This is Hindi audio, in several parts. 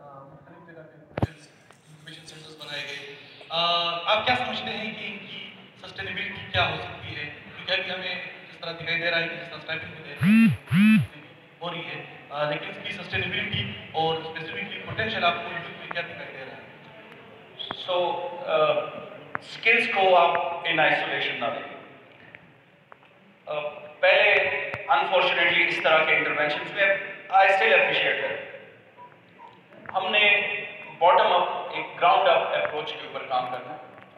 मुख्तलिफ जगह पे इंक्यूबेशन सेंटर्स बनाए गए। आप क्या समझते हैं कि इनकी सस्टेनेबिलिटी क्या हो सकती है? क्योंकि अभी हमें जिस तरह दिखाई दे रहा है कि जिस तरह स्टार्टिंग हो रही है, लेकिन इसकी सस्टेनेबिलिटी और स्पेसिफिकली पोटेंशियल आपको यूथ में क्या दिखाई दे रहा है? सो स्किल्स को आप इन आइसोलेशन ना दें। पहले अनफॉर्चुनेटली इस तरह के इंटरवेंशन में आई स्टिल अप्रिशिएट दैट हमने बॉटम अप एक ग्राउंड अप अप्रोच के ऊपर काम करना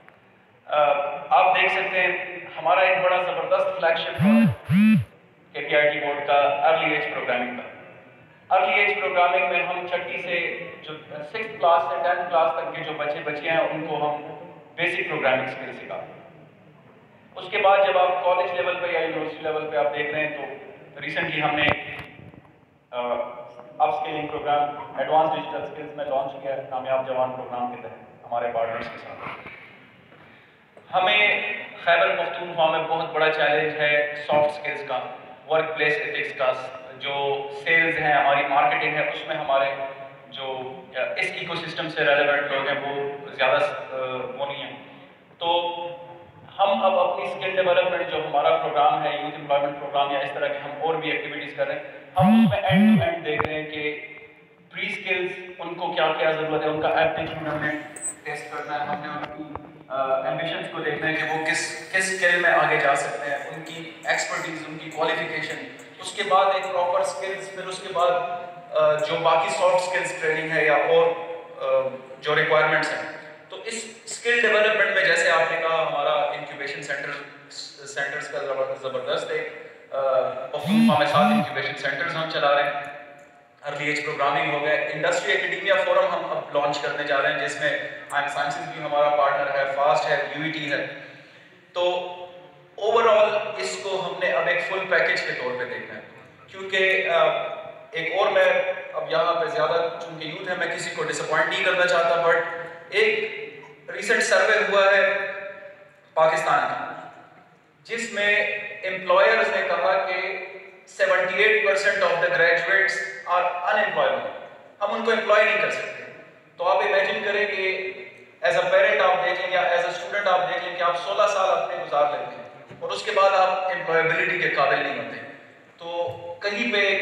है। आप देख सकते हैं हमारा एक बड़ा ज़बरदस्त फ्लैगशिप KPIT बोर्ड का अर्ली एज प्रोग्रामिंग का। अर्ली एज प्रोग्रामिंग में हम छठी से जो 6th क्लास से 10th क्लास तक के जो बच्चे हैं उनको हम बेसिक प्रोग्रामिंग स्किल सिखाते हैं। उसके बाद जब आप कॉलेज लेवल पे या यूनिवर्सिटी लेवल पे आप देख रहे हैं तो रिसेंटली हमने upskilling programme advance digital skills में लॉन्च किया है कामयाब जवान प्रोग्राम के तहत हमारे पार्टनर्स के साथ। हमें खैबर पख्तूनख्वा में बहुत बड़ा चैलेंज है सॉफ्ट स्किल्स का, वर्क प्लेस एथिक्स का, जो सेल्स है, हमारी मार्केटिंग है, उसमें हमारे जो इस इकोसिस्टम से रेलेवेंट लोग हैं वो ज़्यादा वो नहीं है। तो हम अब अपनी स्किल डेवलपमेंट जो हमारा प्रोग्राम है यूथ एम्प्लॉयमेंट प्रोग्राम या इस तरह के हम और भी एक्टिविटीज़ कर रहे हैं, हम उसमें एंड टू एंड देख रहे हैं कि प्री स्किल्स उनको क्या क्या ज़रूरत है, उनका एप्टीट्यूड हमने टेस्ट करना है, हमने उनकी एम्बिशंस को देखना है कि वो किस स्किल में आगे जा सकते हैं, उनकी एक्सपर्टीज, उनकी क्वालिफिकेशन, उसके बाद एक प्रॉपर स्किल्स, फिर उसके बाद जो बाकी सॉफ्ट स्किल्स ट्रेनिंग है या और जो रिक्वायरमेंट्स हैं। तो इस स्किल डेवलपमेंट में जैसे आपने कहा हमारा इंक्यूबेशन सेंटर्स का ज़बरदस्त एक पख्तूनख्वा में 7 इंक्यूबेशन सेंटर्स हम चला रहे हैं। अर्ली एज प्रोग्रामिंग हो गए, इंडस्ट्री एकेडमिया फोरम हम अब लॉन्च करने जा रहे हैं जिसमें आई एम साइंसेस भी हमारा पार्टनर है, फास्ट है, UET है। तो ओवरऑल इसको हमने अब एक फुल पैकेज के तौर पे देखना है, क्योंकि एक और मैं अब यहाँ पे ज़्यादा चूँकि यूथ है मैं किसी को डिसअपॉइंट नहीं करना चाहता, बट एक रिसेंट सर्वे हुआ है पाकिस्तान का जिसमें एम्प्लॉयर्स ने कहा कि 78% of the graduates are unemployable, हम उनको एम्प्लॉय नहीं कर सकते। तो आप इमेजिन करें कि एज अ पेरेंट आप देखें या एज अ स्टूडेंट आप देखें कि आप 16 साल अपने गुजार लेते हैं और उसके बाद आप एम्प्लॉयबिलिटी के काबिल नहीं होते, तो कहीं पे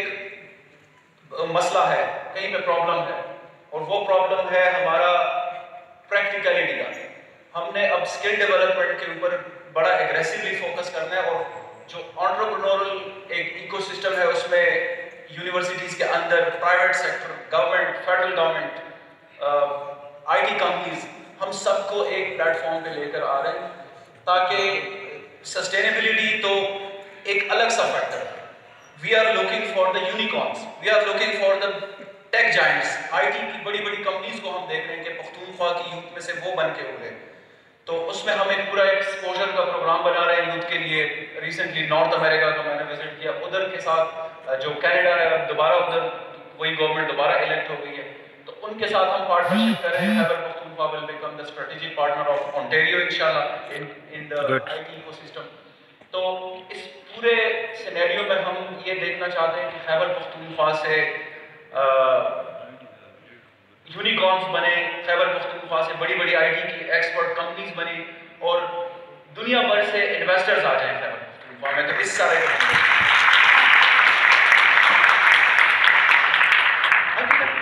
एक मसला है, कहीं पे प्रॉब्लम है, और वो प्रॉब्लम है हमारा प्रैक्टिकलिटी का। हमने अब स्किल डेवलपमेंट के ऊपर बड़ा एग्रेसिवली फोकस करना है, और जो एंटरप्रेन्योरल एक इकोसिस्टम है उसमें यूनिवर्सिटीज़ के अंदर private sector, government, federal government, IT companies, हम सबको एक प्लेटफॉर्म पे लेकर आ रहे हैं ताकि सस्टेनेबिलिटी तो एक अलग सा फैक्टर है। We are looking for the unicorns, we are looking for the tech giants. IT की बड़ी बड़ी कंपनीज को हम देख रहे हैं कि पख्तूनख्वा की यूथ में से वो बन के उभरे, तो उसमें हम एक पूरा एक्सपोजर का प्रोग्राम बना रहे हैं यूथ के लिए। रिसेंटली नॉर्थ अमेरिका का मैंने विजिट किया, उधर के साथ जो कनाडा है, दोबारा उधर वही गवर्नमेंट दोबारा इलेक्ट हो गई है, तो उनके साथ हम पार्टनरशिप कर रहे हैं। Khyber Pakhtunkhwa will become the strategic partner of Ontario इंशाल्लाह इन द IT इकोसिस्टम। तो इस पूरे सिनेरियो में हम ये देखना चाहते हैं कि खैबर पख्तूनख्वा से यूनिकॉर्न्स बने, खैबर पख्तूनख्वा से बड़ी बड़ी IT की एक्सपर्ट कंपनीज बनी और दुनिया भर से इन्वेस्टर्स आ जाएं खैबर पख्तूनख्वा में। तो इस सारे